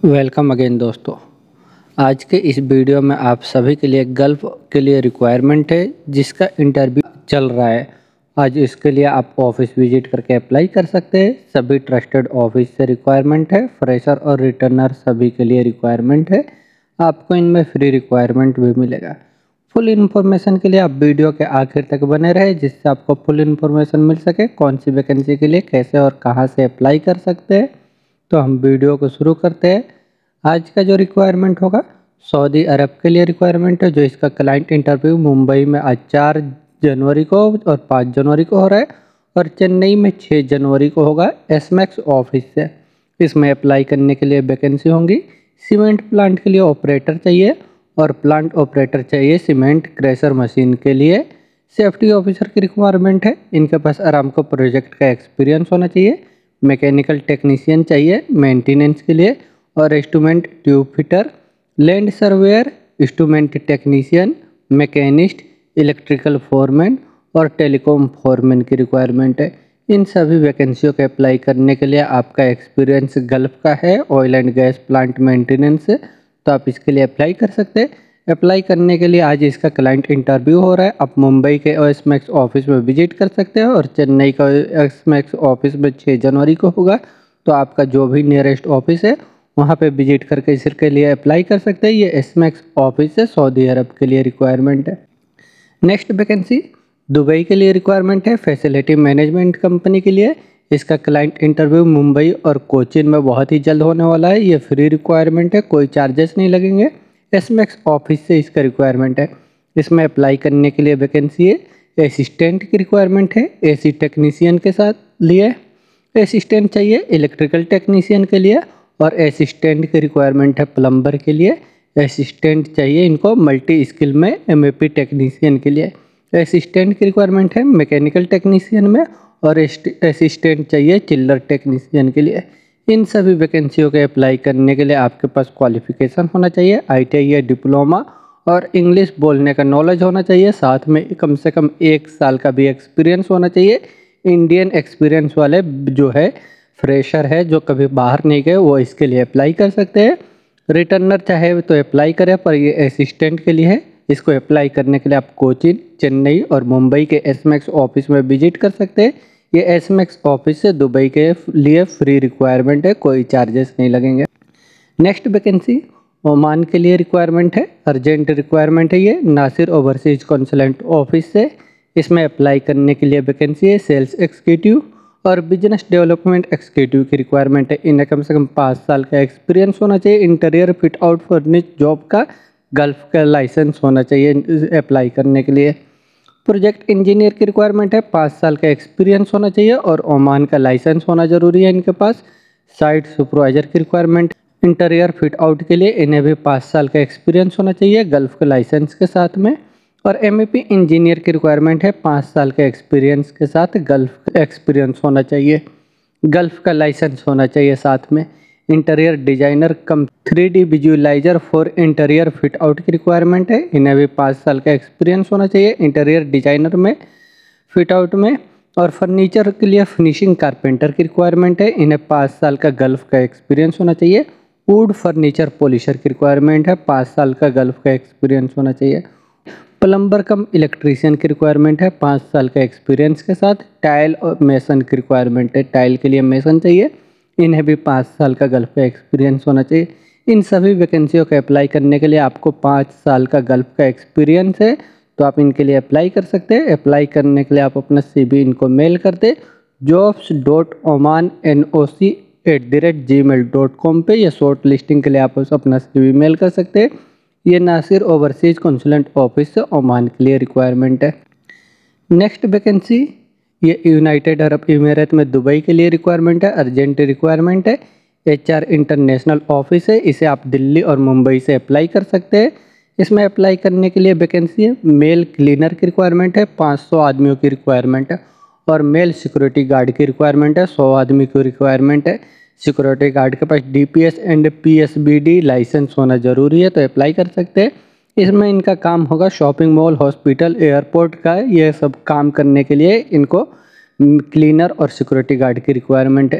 Welcome again दोस्तों। आज के इस वीडियो में आप सभी के लिए गल्फ के लिए रिक्वायरमेंट है जिसका इंटरव्यू चल रहा है। आज इसके लिए आप ऑफिस विजिट करके अप्लाई कर सकते हैं। सभी ट्रस्टेड ऑफिस से रिक्वायरमेंट है। फ्रेशर और रिटर्नर सभी के लिए रिक्वायरमेंट है। आपको इनमें फ्री रिक्वायरमेंट भी मिलेगा। फुल इन्फॉर्मेशन के लिए आप वीडियो के आखिर तक बने रहे जिससे आपको फुल इन्फॉर्मेशन मिल सके कौन सी वैकेंसी के लिए कैसे और कहाँ से अप्लाई कर सकते हैं। तो हम वीडियो को शुरू करते हैं। आज का जो रिक्वायरमेंट होगा सऊदी अरब के लिए रिक्वायरमेंट है, जो इसका क्लाइंट इंटरव्यू मुंबई में आज 4 जनवरी को और 5 जनवरी को हो रहा है और चेन्नई में 6 जनवरी को होगा एसमैक्स ऑफिस से। इसमें अप्लाई करने के लिए वैकेंसी होंगी। सीमेंट प्लांट के लिए ऑपरेटर चाहिए और प्लांट ऑपरेटर चाहिए सीमेंट क्रेशर मशीन के लिए। सेफ्टी ऑफिसर की रिक्वायरमेंट है। इनके पास आरामको प्रोजेक्ट का एक्सपीरियंस होना चाहिए। मैकेनिकल टेक्नीशियन चाहिए मेंटेनेंस के लिए और instrument tube fitter, land surveyor, instrument technician, machinist, electrical foreman और टेलीकॉम फोरमैन की रिक्वायरमेंट है। इन सभी वैकेंसियों के अप्लाई करने के लिए आपका एक्सपीरियंस गल्फ का है, oil and gas plant maintenance से, तो आप इसके लिए अप्लाई कर सकते हैं। अप्लाई करने के लिए आज इसका क्लाइंट इंटरव्यू हो रहा है। आप मुंबई के एसमैक्स ऑफिस में विजिट कर सकते हैं और चेन्नई का एसमैक्स ऑफिस में 6 जनवरी को होगा। तो आपका जो भी नियरेस्ट ऑफिस है वहाँ पे विजिट करके इसके लिए अप्लाई कर सकते हैं। ये एसमैक्स ऑफिस है, सऊदी अरब के लिए रिक्वायरमेंट है। नेक्स्ट वैकेंसी दुबई के लिए रिक्वायरमेंट है, फैसिलिटी मैनेजमेंट कंपनी के लिए। इसका क्लाइंट इंटरव्यू मुंबई और कोचीन में बहुत ही जल्द होने वाला है। ये फ्री रिक्वायरमेंट है, कोई चार्जेस नहीं लगेंगे। एसमैक्स ऑफिस से इसका रिक्वायरमेंट है। इसमें अप्लाई करने के लिए वैकेंसी है। असिस्टेंट की रिक्वायरमेंट है एसी टेक्नीशियन के साथ लिए। असिस्टेंट चाहिए इलेक्ट्रिकल टेक्नीशियन के लिए और असिस्टेंट की रिक्वायरमेंट है प्लम्बर के लिए। असिस्टेंट चाहिए इनको मल्टी स्किल में एमएपी टेक्नीशियन के लिए। असिस्टेंट की रिक्वायरमेंट है मैकेनिकल टेक्नीशियन में और असिस्टेंट चाहिए चिल्लर टेक्नीशियन के लिए। इन सभी वैकेंसियों के अप्लाई करने के लिए आपके पास क्वालिफिकेशन होना चाहिए, आईटीआई या डिप्लोमा और इंग्लिश बोलने का नॉलेज होना चाहिए। साथ में कम से कम 1 साल का भी एक्सपीरियंस होना चाहिए। इंडियन एक्सपीरियंस वाले जो है फ्रेशर है जो कभी बाहर नहीं गए वो इसके लिए अप्लाई कर सकते हैं। रिटर्नर चाहे तो अप्लाई करें, पर ये असिस्टेंट के लिए है। इसको अप्लाई करने के लिए आप कोचीन, चेन्नई और मुंबई के एसमैक्स ऑफिस में विजिट कर सकते हैं। ये एसमैक्स ऑफिस से दुबई के लिए फ्री रिक्वायरमेंट है, कोई चार्जेस नहीं लगेंगे। नेक्स्ट वैकेंसी ओमान के लिए रिक्वायरमेंट है, अर्जेंट रिक्वायरमेंट है। ये नासिर ओवरसीज कॉन्सुलेट ऑफिस से इसमें अप्लाई करने के लिए वैकेंसी है। सेल्स एग्जीक्यूटिव और बिजनेस डेवलपमेंट एग्जीक्यूटिव की रिक्वायरमेंट है। इन्हें कम से कम 5 साल का एक्सपीरियंस होना चाहिए। Interior fit out furnish job का गल्फ का लाइसेंस होना चाहिए अप्लाई करने के लिए। प्रोजेक्ट इंजीनियर की रिक्वायरमेंट है, 5 साल का एक्सपीरियंस होना चाहिए और ओमान का लाइसेंस होना जरूरी है इनके पास। साइट सुपरवाइजर की रिक्वायरमेंट इंटीरियर फिट आउट के लिए इन्हें भी 5 साल का एक्सपीरियंस होना चाहिए गल्फ के लाइसेंस के साथ में। और एमएपी इंजीनियर की रिक्वायरमेंट है, 5 साल के एक्सपीरियंस के साथ गल्फ एक्सपीरियंस होना चाहिए, गल्फ का लाइसेंस होना चाहिए साथ में। Interior designer cum 3D visualiser for interior fit out की रिक्वायरमेंट है। इन्हें भी 5 साल का एक्सपीरियंस होना चाहिए इंटीरियर डिजाइनर में, फिट आउट में। और फर्नीचर के लिए फिनिशिंग कारपेंटर की रिक्वायरमेंट है। इन्हें 5 साल का गल्फ का एक्सपीरियंस होना चाहिए। वुड फर्नीचर पॉलिशर की रिक्वायरमेंट है, 5 साल का गल्फ का एक्सपीरियंस होना चाहिए। प्लम्बर कम इलेक्ट्रीशियन की रिक्वायरमेंट है, 5 साल का एक्सपीरियंस के साथ। टाइल और मेसन की रिक्वायरमेंट है, टाइल के लिए मेसन चाहिए। इन्हें भी 5 साल का गल्फ का एक्सपीरियंस होना चाहिए। इन सभी वैकेंसियों का अप्लाई करने के लिए आपको 5 साल का गल्फ का एक्सपीरियंस है, तो आप इनके लिए अप्लाई कर सकते हैं। अप्लाई करने के लिए आप अपना CV इनको मेल कर दें jobs.oman@gmail.com पे, या शॉर्ट लिस्टिंग के लिए आप अपना CV मेल कर सकते हैं। ये नासिर ओवरसीज कॉन्सुलेट ऑफिस से ओमान के लिए रिक्वायरमेंट है। नेक्स्ट वैकेंसी ये यूनाइटेड अरब इमीरेट में दुबई के लिए रिक्वायरमेंट है, अर्जेंट रिक्वायरमेंट है। HR इंटरनेशनल ऑफिस है, इसे आप दिल्ली और मुंबई से अप्लाई कर सकते हैं। इसमें अप्लाई करने के लिए वैकेंसी है, मेल क्लीनर की रिक्वायरमेंट है, 500 आदमियों की रिक्वायरमेंट है। और मेल सिक्योरिटी गार्ड की रिक्वायरमेंट है, 100 आदमी की रिक्वायरमेंट है। सिक्योरिटी गार्ड के पास DPS एंड PSBD लाइसेंस होना जरूरी है, तो अप्लाई कर सकते हैं। इसमें इनका काम होगा शॉपिंग मॉल, हॉस्पिटल, एयरपोर्ट का, ये सब काम करने के लिए इनको क्लीनर और सिक्योरिटी गार्ड की रिक्वायरमेंट है।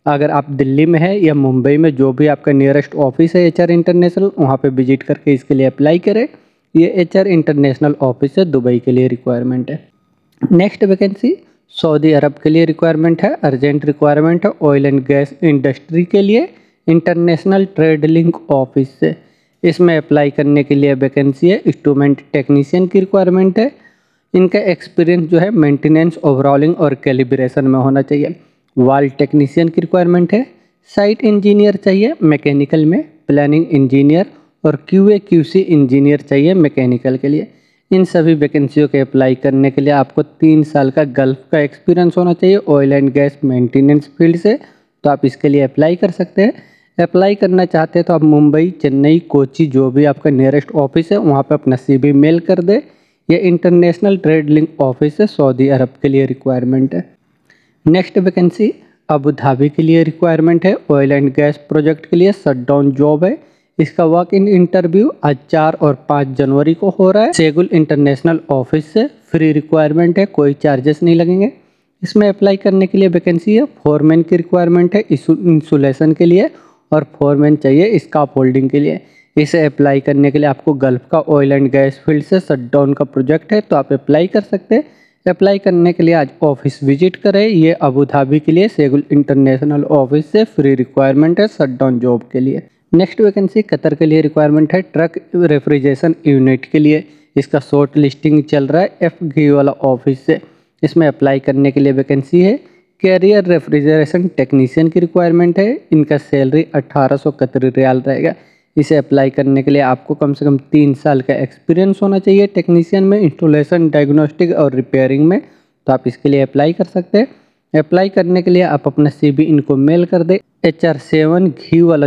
अगर आप दिल्ली में है या मुंबई में, जो भी आपका नियरेस्ट ऑफिस है HR इंटरनेशनल, वहाँ पे विजिट करके इसके लिए अप्लाई करें। ये HR इंटरनेशनल ऑफिस है, दुबई के लिए रिक्वायरमेंट है। नेक्स्ट वैकेंसी सऊदी अरब के लिए रिक्वायरमेंट है, अर्जेंट रिक्वायरमेंट है, ऑयल एंड गैस इंडस्ट्री के लिए, इंटरनेशनल ट्रेड लिंक ऑफिस से। इसमें अप्लाई करने के लिए वैकेंसी है, इंस्ट्रूमेंट टेक्नीशियन की रिक्वायरमेंट है। इनका एक्सपीरियंस जो है मेंटेनेंस, ओवरऑलिंग और कैलिब्रेशन में होना चाहिए। वाल टेक्नीशियन की रिक्वायरमेंट है, साइट इंजीनियर चाहिए मैकेनिकल में, प्लानिंग इंजीनियर और QA QC इंजीनियर चाहिए मैकेनिकल के लिए। इन सभी वैकेंसियों के अप्लाई करने के लिए आपको 3 साल का गल्फ का एक्सपीरियंस होना चाहिए oil and gas maintenance field से, तो आप इसके लिए अप्लाई कर सकते हैं। अप्लाई करना चाहते हैं तो आप मुंबई, चेन्नई, कोची, जो भी आपका नियरेस्ट ऑफिस है वहाँ पे अपना CV मेल कर दे। ये इंटरनेशनल ट्रेड लिंक ऑफिस है, सऊदी अरब के लिए रिक्वायरमेंट है। नेक्स्ट वैकेंसी अबू धाबी के लिए रिक्वायरमेंट है, ऑयल एंड गैस प्रोजेक्ट के लिए शटडाउन जॉब है। इसका वॉक इन इंटरव्यू आज 4 और 5 जनवरी को हो रहा है, सेगुल इंटरनेशनल ऑफिस से। फ्री रिक्वायरमेंट है, कोई चार्जेस नहीं लगेंगे। इसमें अप्लाई करने के लिए वैकेंसी है, फोरमैन की रिक्वायरमेंट है इंसुलेशन के लिए, और फोरमैन चाहिए स्काफ होल्डिंग के लिए। इसे अप्लाई करने के लिए आपको गल्फ का ऑयल एंड गैस फील्ड से शटडाउन का प्रोजेक्ट है, तो आप अप्लाई कर सकते हैं। अप्लाई करने के लिए आज ऑफिस विजिट करें। ये अबू धाबी के लिए सेगुल इंटरनेशनल ऑफिस से फ्री रिक्वायरमेंट है शटडाउन जॉब के लिए। नेक्स्ट वैकेंसी कतर के लिए रिक्वायरमेंट है, ट्रक रेफ्रिजरेशन यूनिट के लिए। इसका शॉर्ट लिस्टिंग चल रहा है FG वाला ऑफिस से। इसमें अप्लाई करने के लिए वैकेंसी है, कैरियर रेफ्रिजरेशन टेक्नीशियन की रिक्वायरमेंट है। इनका सैलरी 1800 कतरी रियाल रहेगा। इसे अप्लाई करने के लिए आपको कम से कम 3 साल का एक्सपीरियंस होना चाहिए टेक्नीशियन में, इंस्टॉलेशन, डायग्नोस्टिक और रिपेयरिंग में, तो आप इसके लिए अप्लाई कर सकते हैं। अप्लाई करने के लिए आप अपना CV इनको मेल कर दे HR7 घी वाला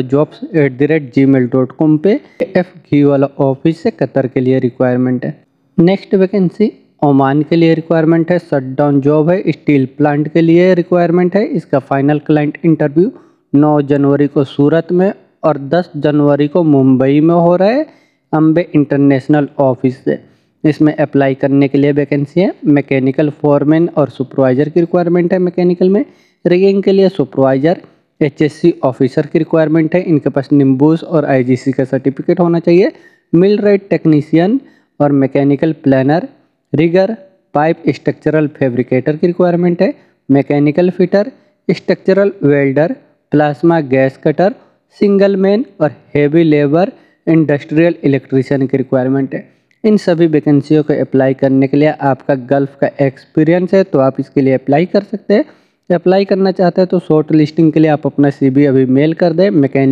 jobs@gmail.com पे। FG वाला ऑफिस से कतर के लिए रिक्वायरमेंट है। नेक्स्ट वैकेंसी ओमान के लिए रिक्वायरमेंट है, शटडाउन जॉब है, स्टील प्लांट के लिए रिक्वायरमेंट है। इसका फाइनल क्लाइंट इंटरव्यू 9 जनवरी को सूरत में और 10 जनवरी को मुंबई में हो रहा है, अम्बे इंटरनेशनल ऑफिस से। इसमें अप्लाई करने के लिए वैकेंसी है, मैकेनिकल फोरमैन और सुपरवाइजर की रिक्वायरमेंट है मैकेनिकल में। रिगिंग के लिए सुपरवाइजर, HSC ऑफिसर की रिक्वायरमेंट है। इनके पास निम्बूस और IGC का सर्टिफिकेट होना चाहिए। मिल राइट टेक्नीशियन और mechanical planner, rigger, pipe structural fabricator की रिक्वायरमेंट है। Mechanical fitter, structural welder, plasma gas cutter, single man और हेवी लेबर इंडस्ट्रियल इलेक्ट्रीशियन की रिक्वायरमेंट है। इन सभी वैकेंसियों को अप्लाई करने के लिए आपका गल्फ का एक्सपीरियंस है, तो आप इसके लिए अप्लाई कर सकते हैं। अप्लाई करना चाहते हैं तो शॉर्ट लिस्टिंग के लिए आप अपना CV अभी मेल कर दें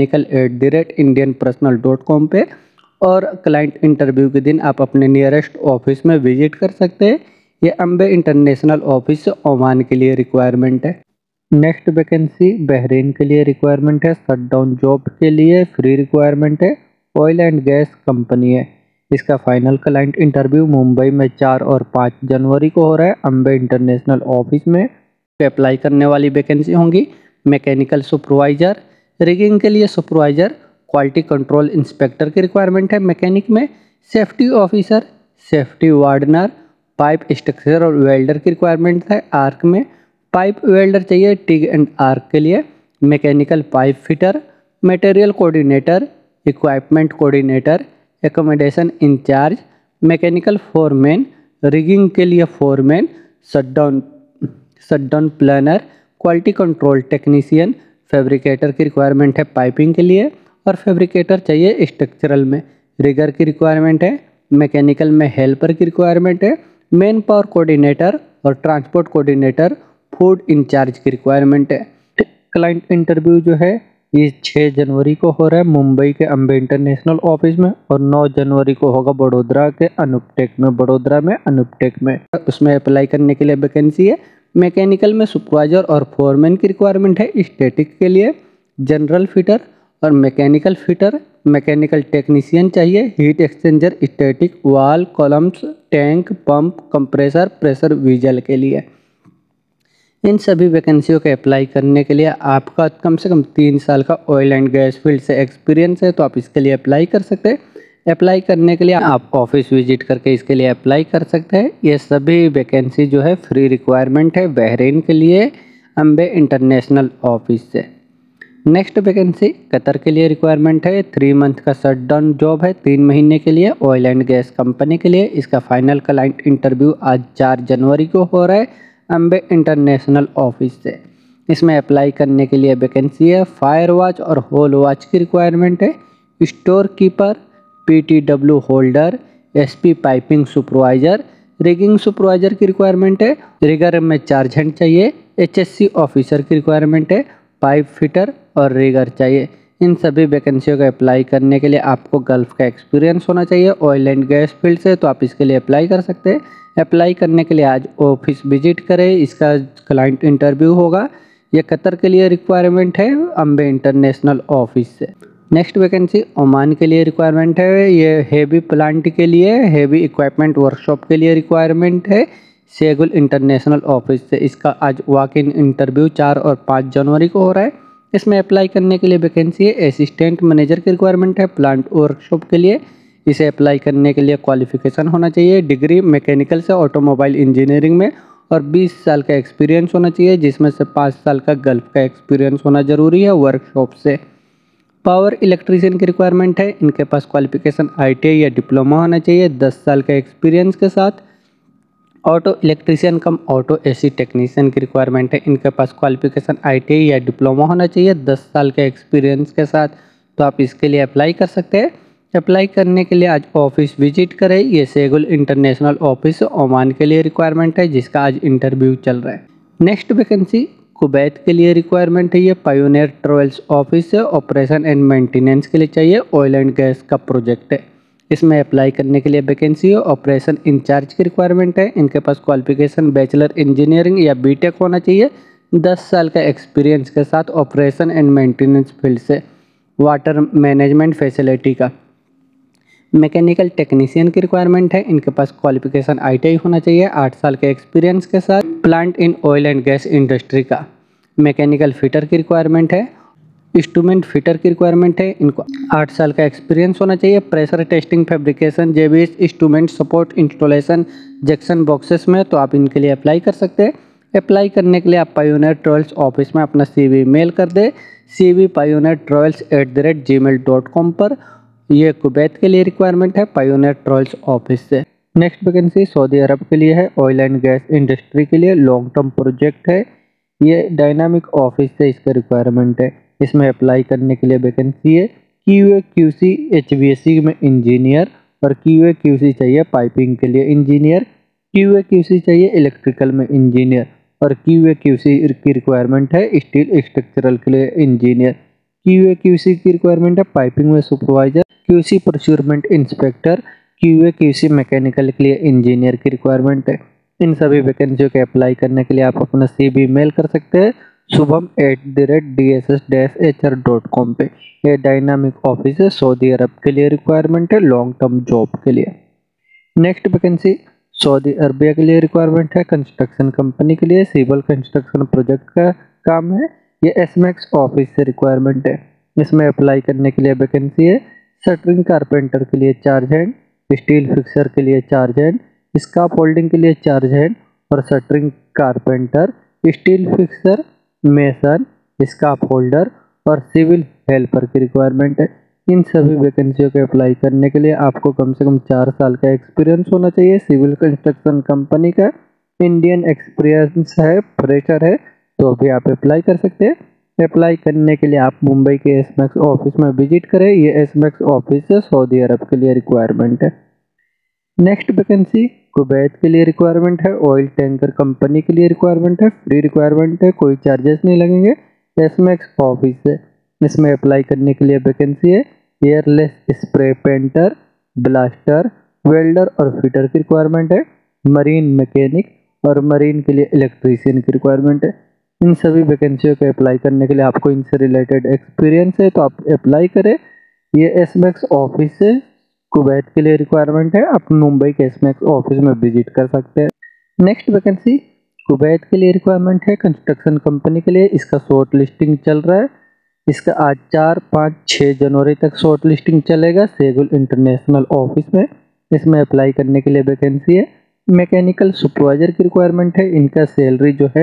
mechanical@indianpersonal.com पे, और क्लाइंट इंटरव्यू के दिन आप अपने नियरेस्ट ऑफिस में विजिट कर सकते हैं। ये अम्बे इंटरनेशनल ऑफिस से ओमान के लिए रिक्वायरमेंट है। नेक्स्ट वैकेंसी बहरीन के लिए रिक्वायरमेंट है, शटडाउन जॉब के लिए फ्री रिक्वायरमेंट है, ऑयल एंड गैस कंपनी है। इसका फाइनल क्लाइंट इंटरव्यू मुंबई में 4 और 5 जनवरी को हो रहा है, अम्बे इंटरनेशनल ऑफिस में। पे अप्लाई करने वाली वैकेंसी होंगी मैकेनिकल सुपरवाइजर, रिगिंग के लिए सुपरवाइजर, क्वालिटी कंट्रोल इंस्पेक्टर की रिक्वायरमेंट है मैकेनिक में, safety officer, safety warden, pipe structure और वेल्डर की रिक्वायरमेंट है आर्क में। पाइप वेल्डर चाहिए टिग एंड आर्क के लिए। Mechanical pipe fitter, material coordinator, equipment coordinator, accommodation incharge, mechanical foreman, rigging के लिए foreman, shutdown planner, quality control technician, fabricator की रिक्वायरमेंट है पाइपिंग के लिए, और फैब्रिकेटर चाहिए स्ट्रक्चरल में। रिगर की रिक्वायरमेंट है, मैकेनिकल में हेल्पर की रिक्वायरमेंट है, मैन पावर कोऑर्डिनेटर और ट्रांसपोर्ट कोऑर्डिनेटर, फूड इंचार्ज की रिक्वायरमेंट है। क्लाइंट इंटरव्यू जो है ये 6 जनवरी को हो रहा है मुंबई के अम्बे इंटरनेशनल ऑफिस में, और 9 जनवरी को होगा बड़ोदरा के अनुपटेक में, बड़ोदरा में अनुपटेक में। उसमें अप्लाई करने के लिए वैकेंसी है, मैकेनिकल में सुपरवाइजर और फोरमैन की रिक्वायरमेंट है, स्टैटिक के लिए जनरल फिटर और मैकेनिकल फिटर, मैकेनिकल टेक्नीशियन चाहिए, heat exchanger, static, valve, columns, tank, pump, compressor, pressure vessel के लिए। इन सभी वैकेंसियों के अप्लाई करने के लिए आपका कम से कम 3 साल का ऑयल एंड गैस फील्ड से एक्सपीरियंस है, तो आप इसके लिए अप्लाई कर सकते हैं। अप्लाई करने के लिए आप ऑफिस विजिट करके इसके लिए अप्लाई कर सकते हैं। ये सभी वैकेंसी जो है फ्री रिक्वायरमेंट है बहरीन के लिए, अम्बे इंटरनेशनल ऑफिस से। नेक्स्ट वैकेंसी कतर के लिए रिक्वायरमेंट है। 3 मंथ का शटडाउन जॉब है, 3 महीने के लिए, ऑयल एंड गैस कंपनी के लिए। इसका फाइनल क्लाइंट इंटरव्यू आज 4 जनवरी को हो रहा है अम्बे इंटरनेशनल ऑफिस से। इसमें अप्लाई करने के लिए वैकेंसी है। फायर वॉच और होल वॉच की रिक्वायरमेंट है। Storekeeper, PTW holder, SP piping supervisor, rigging supervisor की रिक्वायरमेंट है। रिगर में चार्जेंट चाहिए। HSC ऑफिसर की रिक्वायरमेंट है। पाइप फिटर और रिगर चाहिए। इन सभी वैकेंसियों का अप्लाई करने के लिए आपको गल्फ का एक्सपीरियंस होना चाहिए ऑयल एंड गैस फील्ड से, तो आप इसके लिए अप्लाई कर सकते हैं। अप्लाई करने के लिए आज ऑफिस विजिट करें। इसका क्लाइंट इंटरव्यू होगा। ये कतर के लिए रिक्वायरमेंट है अम्बे इंटरनेशनल ऑफिस से। नेक्स्ट वैकेंसी ओमान के लिए रिक्वायरमेंट है। ये हेवी प्लांट के लिए, हेवी इक्विपमेंट वर्कशॉप के लिए रिक्वायरमेंट है सेगुल इंटरनेशनल ऑफिस से। इसका आज वॉक इन इंटरव्यू 4 और 5 जनवरी को हो रहा है। इसमें अप्लाई करने के लिए वैकेंसी है। असिस्टेंट मैनेजर की रिक्वायरमेंट है प्लांट वर्कशॉप के लिए। इसे अप्लाई करने के लिए क्वालिफिकेशन होना चाहिए डिग्री मैकेनिकल से ऑटोमोबाइल इंजीनियरिंग में और 20 साल का एक्सपीरियंस होना चाहिए, जिसमें से 5 साल का गल्फ का एक्सपीरियंस होना जरूरी है वर्कशॉप से। पावर इलेक्ट्रीशियन की रिक्वायरमेंट है। इनके पास क्वालिफिकेशन ITI या डिप्लोमा होना चाहिए 10 साल का एक्सपीरियंस के साथ। Auto electrician cum auto AC technician की रिक्वायरमेंट है। इनके पास क्वालिफिकेशन ITI या डिप्लोमा होना चाहिए 10 साल के एक्सपीरियंस के साथ, तो आप इसके लिए अप्लाई कर सकते हैं। अप्लाई करने के लिए आज ऑफिस विजिट करें। ये सेगुल इंटरनेशनल ऑफिस ओमान के लिए रिक्वायरमेंट है, जिसका आज इंटरव्यू चल रहा है। नेक्स्ट वैकेंसी कुवैत के लिए रिक्वायरमेंट है। ये पायोनियर ट्रेवल्स ऑफिस से ऑपरेशन एंड मेंटेनेंस के लिए चाहिए। ऑयल एंड गैस का प्रोजेक्ट है। इसमें अप्लाई करने के लिए वैकेंसी है। ऑपरेशन इंचार्ज की रिक्वायरमेंट है। इनके पास क्वालिफिकेशन बैचलर इंजीनियरिंग या BTech होना चाहिए 10 साल का एक्सपीरियंस के साथ ऑपरेशन एंड मेंटेनेंस फील्ड से। वाटर मैनेजमेंट फैसिलिटी का। मैकेनिकल टेक्नीशियन की रिक्वायरमेंट है। इनके पास क्वालिफिकेशन ITI होना चाहिए 8 साल के एक्सपीरियंस के साथ plant in oil and gas industry का। मैकेनिकल फिटर की रिक्वायरमेंट है। इंस्ट्रूमेंट फिटर की रिक्वायरमेंट है। इनको 8 साल का एक्सपीरियंस होना चाहिए pressure testing, fabrication, JBS instrument support, installation, junction boxes में, तो आप इनके लिए अप्लाई कर सकते हैं। अप्लाई करने के लिए आप पायोनियर ट्रेवल्स ऑफिस में अपना CV मेल कर दे cvpioneertravels@gmail.com पर। ये कुवैत के लिए रिक्वायरमेंट है पायोनियर ट्रेवल्स ऑफिस से। नेक्स्ट वैकेंसी सऊदी अरब के लिए है। ऑयल एंड गैस इंडस्ट्री के लिए लॉन्ग टर्म प्रोजेक्ट है। ये डायनामिक ऑफिस से इसका रिक्वायरमेंट है। इसमें अप्लाई करने के लिए वैकेंसी है। QA/QC HVAC में इंजीनियर और QA/QC चाहिए पाइपिंग के लिए इंजीनियर। QA/QC चाहिए इलेक्ट्रिकल में इंजीनियर और QA/QC की रिक्वायरमेंट है स्टील स्ट्रक्चरल के लिए इंजीनियर। QA/QC की रिक्वायरमेंट है पाइपिंग में supervisor, QC procurement inspector, QA/QC mechanical के लिए इंजीनियर की रिक्वायरमेंट है। इन सभी वैकेंसियों के अप्लाई करने के लिए आप अपना CV मेल कर सकते हैं subham@dss-hr.com पे। ये डायनामिक ऑफिस है सऊदी अरब के लिए रिक्वायरमेंट है लॉन्ग टर्म जॉब के लिए। नेक्स्ट वैकेंसी सऊदी अरबिया के लिए रिक्वायरमेंट है कंस्ट्रक्शन कंपनी के लिए। सिविल कंस्ट्रक्शन प्रोजेक्ट का काम है। ये SMAX ऑफिस से रिक्वायरमेंट है। इसमें अप्लाई करने के लिए वैकेंसी है। शटरिंग कारपेंटर के लिए चार्ज हैंड, स्टील फिक्सर के लिए चार्ज हैंड, स्काफ होल्डिंग के लिए चार्ज हैंड और shuttering carpenter, steel fixer, mason, scaffolder civil सिविल हेल्पर की रिक्वायरमेंट है। इन सभी वैकेंसियों के अप्लाई करने के लिए आपको कम से कम 4 साल का एक्सपीरियंस होना चाहिए। सिविल कंस्ट्रक्शन कंपनी का इंडियन एक्सपीरियंस है, फ्रेशर है, तो भी आप अप्लाई कर सकते हैं। अप्लाई करने के लिए आप मुंबई के SMAX ऑफिस में विजिट करें। ये SMAX ऑफिस है सऊदी अरब के लिए रिक्वायरमेंट है। नेक्स्ट वैकेंसी कुवैत के लिए रिक्वायरमेंट है। ऑयल टैंकर कंपनी के लिए रिक्वायरमेंट है। फ्री रिक्वायरमेंट है, कोई चार्जेस नहीं लगेंगे। SMAX ऑफिस है। इसमें अप्लाई करने के लिए वैकेंसी है। Airless spray painter, blaster, welder और फिटर की रिक्वायरमेंट है। मरीन मैकेनिक और मरीन के लिए इलेक्ट्रीशियन की रिक्वायरमेंट है। इन सभी वैकेंसियों के अप्लाई करने के लिए आपको इनसे रिलेटेड एक्सपीरियंस है, तो आप अप्लाई करें। ये SMAX ऑफिस से कुवैत के लिए रिक्वायरमेंट है। आप मुंबई के SMAX ऑफिस में विजिट कर सकते हैं। नेक्स्ट वैकेंसी कुवैत के लिए रिक्वायरमेंट है कंस्ट्रक्शन कंपनी के लिए। इसका शॉर्ट लिस्टिंग चल रहा है। इसका आज 4, 5, 6 जनवरी तक शॉर्ट लिस्टिंग चलेगा सेगुल इंटरनेशनल ऑफिस में। इसमें अप्लाई करने के लिए वैकेंसी है। मैकेनिकल सुपरवाइजर की रिक्वायरमेंट है। इनका सैलरी जो है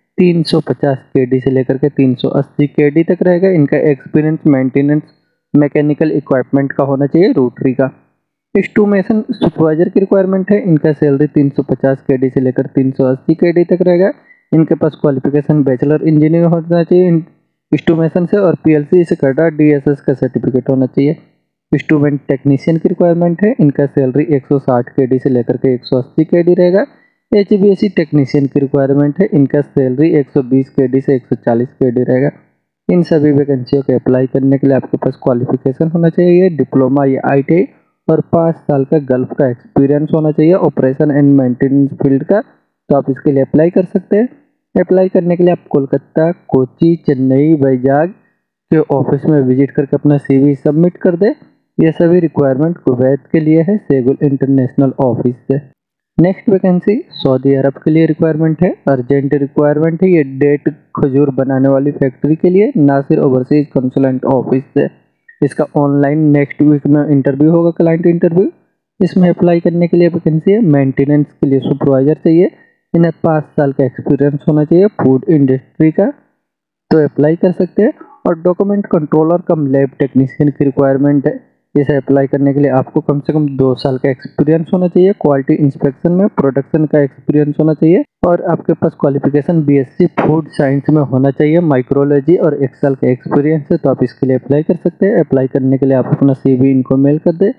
350 केडी से लेकर के 380 केडी तक रहेगा। इनका एक्सपीरियंस मेंटेनेंस मैकेनिकल इक्विपमेंट का होना चाहिए, रोटरी का। इंस्ट्रूमेशन सुपरवाइजर की रिक्वायरमेंट है। इनका सैलरी 350 केडी से लेकर 380 केडी तक रहेगा। इनके पास क्वालिफिकेशन बैचलर इंजीनियर होना चाहिए इंस्ट्रूमेशन से, और पीएलसी से कटा डीएसएस का सर्टिफिकेट होना चाहिए। इंस्ट्रूमेंट टेक्नीशियन की रिक्वायरमेंट है। इनका सैलरी 160 केडी से लेकर के 180 केडी रहेगा। एचवीएसी टेक्नीशियन की रिक्वायरमेंट है। इनका सैलरी 120 केडी से 140 केडी रहेगा। इन सभी वैकेंसियों के अप्लाई करने के लिए आपके पास क्वालिफिकेशन होना चाहिए, डिप्लोमा या आईटीआई, और 5 साल का गल्फ का एक्सपीरियंस होना चाहिए ऑपरेशन एंड मेंटेनेंस फील्ड का। तो आप इसके लिए अप्लाई कर सकते हैं। अप्लाई करने के लिए आप कोलकाता, कोची, चेन्नई, वैजाग के ऑफिस में विजिट करके अपना सीवी सबमिट कर दे। ये सभी रिक्वायरमेंट कुवैत के लिए है, सेगुल इंटरनेशनल ऑफिस से। नेक्स्ट वैकेंसी सऊदी अरब के लिए रिक्वायरमेंट है, अर्जेंट रिक्वायरमेंट है। ये डेट खजूर बनाने वाली फैक्ट्री के लिए, नासिर ओवरसीज कंसल्टेंट ऑफिस से। इसका ऑनलाइन नेक्स्ट वीक में इंटरव्यू होगा, क्लाइंट इंटरव्यू। इसमें अप्लाई करने के लिए वैकेंसी है। मेंटेनेंस के लिए सुपरवाइजर चाहिए। इन्हें 5 साल का एक्सपीरियंस होना चाहिए फूड इंडस्ट्री का, तो अप्लाई कर सकते हैं। और document controller cum lab technician की रिक्वायरमेंट है। इसे अप्लाई करने के लिए आपको कम से कम 2 साल का एक्सपीरियंस होना चाहिए क्वालिटी इंस्पेक्शन में, प्रोडक्शन का एक्सपीरियंस होना चाहिए, और आपके पास क्वालिफिकेशन बीएससी फूड साइंस में होना चाहिए, माइक्रोलॉजी, और 1 साल का एक्सपीरियंस है। तो आप इसके लिए अप्लाई कर सकते हैं। अप्लाई करने के लिए आप अपना CV इनको मेल कर दे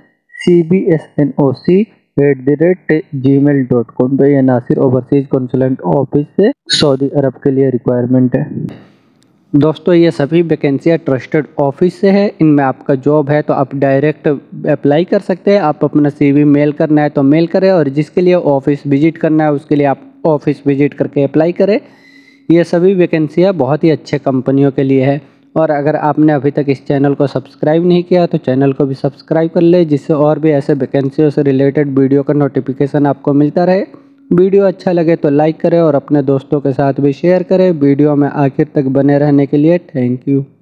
cbsnoc@gmail.com पे। यह नासिर ओवरसीज कंसल्टेंट ऑफिस से सऊदी अरब के लिए रिक्वायरमेंट है। दोस्तों ये सभी वैकेंसियाँ ट्रस्टेड ऑफिस से है। इनमें आपका जॉब है तो आप डायरेक्ट अप्लाई कर सकते हैं। आप अपना CV मेल करना है तो मेल करें, और जिसके लिए ऑफिस विजिट करना है उसके लिए आप ऑफिस विजिट करके अप्लाई करें। ये सभी वैकेंसियाँ बहुत ही अच्छे कंपनियों के लिए है। और अगर आपने अभी तक इस चैनल को सब्सक्राइब नहीं किया तो चैनल को भी सब्सक्राइब कर ले, जिससे और भी ऐसे वैकेंसियों से रिलेटेड वीडियो का नोटिफिकेशन आपको मिलता रहे। वीडियो अच्छा लगे तो लाइक करें और अपने दोस्तों के साथ भी शेयर करें। वीडियो में आखिर तक बने रहने के लिए थैंक यू।